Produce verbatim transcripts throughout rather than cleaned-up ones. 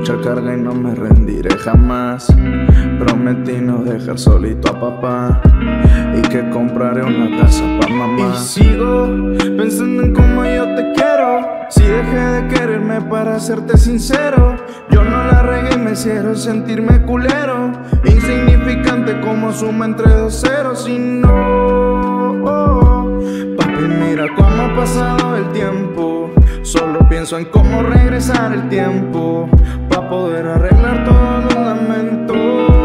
mucha carga y no me rendiré jamás. Prometí no dejar solito a papá y que compraré una casa pa' mamá. Y sigo pensando en cómo yo te quiero. Si dejé de quererme para serte sincero, yo no la regué y me hicieron sentirme culero, insignificante como suma entre dos ceros. Y no, oh, papi, mira cómo ha pasado el tiempo. Solo pienso en cómo regresar el tiempo pa' poder arreglar todos los lamentos.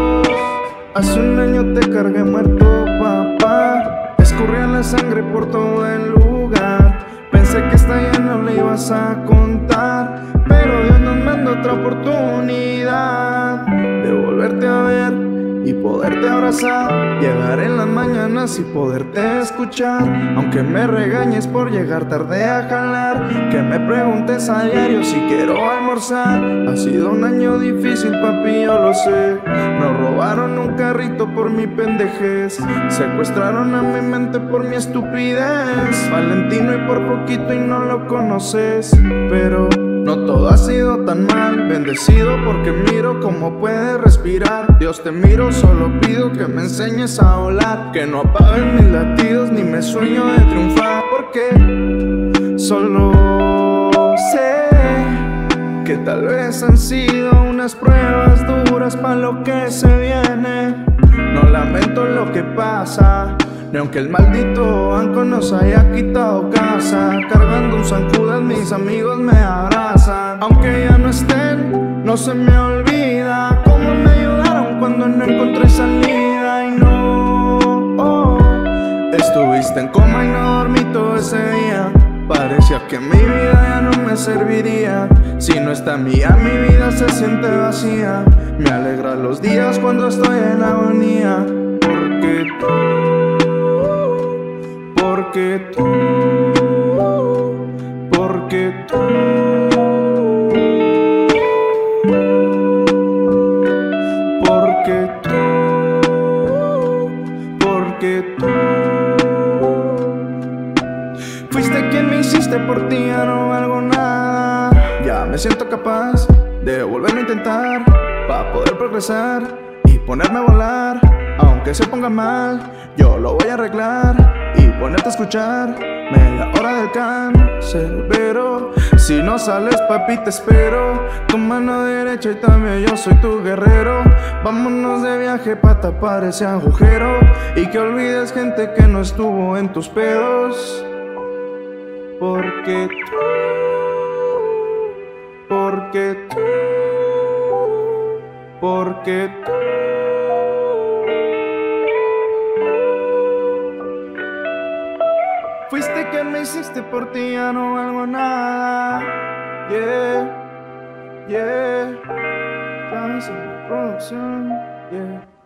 Hace un año te cargué muerto, papá. Escurría la sangre por todo el lugar. Pensé que esta ya no le ibas a contar, pero Dios nos manda otra oportunidad de volverte a ver y poderte abrazar. Llegar en las mañanas y poderte escuchar, aunque me regañes por llegar tarde a jalar. Que me preguntes a diario si quiero almorzar. Ha sido un año difícil, papi, yo lo sé. Nos robaron un carrito por mi pendejez, secuestraron a mi mente por mi estupidez. Valentino y por poquito y no lo conoces, pero no todo ha sido tan mal. Bendecido porque miro cómo puedes respirar. Dios, te miro, solo pido que me enseñes a volar, que no apaguen mis latidos ni me sueño de triunfar. Porque solo sé que tal vez han sido unas pruebas duras para lo que se viene. No lamento lo que pasa, ni aunque el maldito banco nos haya quitado casa. Cargando un zancudas mis amigos me abrazan. Aunque ya no estén, no se me olvida cómo me ayudaron cuando no encontré salida. Y no, oh, estuviste en coma y no dormí todo ese día. Parecía que mi vida ya no me serviría. Si no está mía, mi vida se siente vacía. Me alegra los días cuando estoy en agonía. Porque tú, porque tú, porque tú, porque tú, porque tú. Fuiste quien me hiciste, por ti ya no valgo nada. Ya me siento capaz de volverlo a intentar, para poder progresar y ponerme a volar. Aunque se ponga mal, yo lo voy a arreglar y ponerte a escuchar media hora del cancerbero. Si no sales, papi, te espero. Tu mano derecha y también yo soy tu guerrero. Vámonos de viaje pa' tapar ese agujero y que olvides gente que no estuvo en tus pedos. Porque tú, porque tú, porque tú. Fuiste quien me hiciste, por ti ya no valgo nada. Yeah, yeah. Vamos a la producción, yeah.